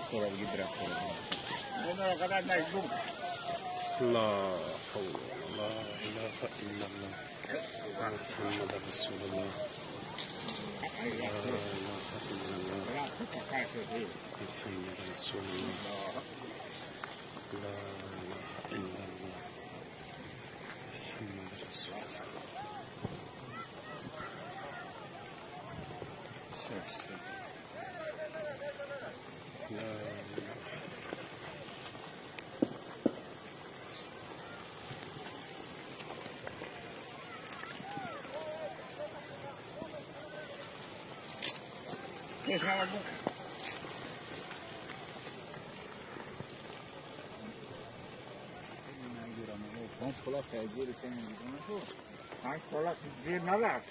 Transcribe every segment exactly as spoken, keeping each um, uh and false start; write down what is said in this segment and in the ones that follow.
طلب جبرة أنا قدرت نجوم لا حول ولا إله إلا الله محمد رسول الله لا إله إلا الله محمد رسول الله لا إله إلا الله محمد رسول الله لا كيف نعمل Vamos colocar a direita sem ninguém. Mas coloca de nada.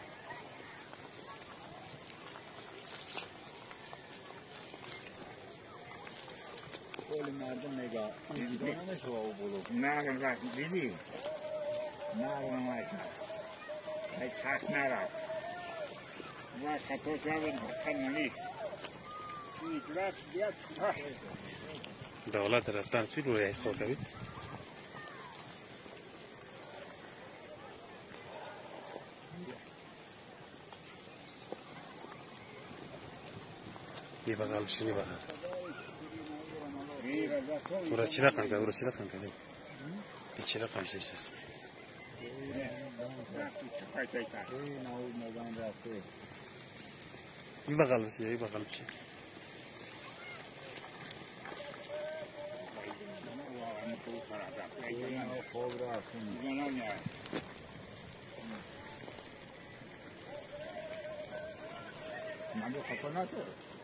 Olha merda mega. Não é só o bolo. Nada mais vivi. Nada mais. Aí faz nada. Vai catou já vem canali. Se graf dia. دولات رفتن سوی روی خوابید یه بغل بشینی بغل ورا چی رقم که ورا چی رقم که دی چی رقم شیست این بغل بشی این بغل بشی Mandou campeonato?